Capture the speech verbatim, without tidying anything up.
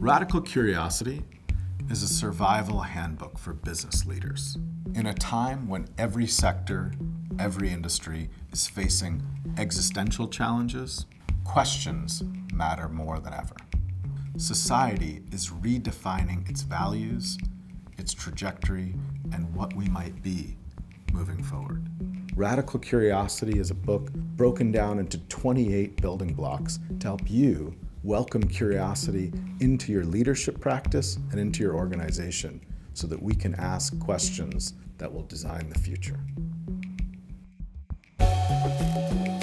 Radical Curiosity is a survival handbook for business leaders. In a time when every sector, every industry is facing existential challenges, questions matter more than ever. Society is redefining its values, its trajectory, and what we might be moving forward. Radical Curiosity is a book broken down into twenty-eight building blocks to help you welcome curiosity into your leadership practice and into your organization so that we can ask questions that will design the future.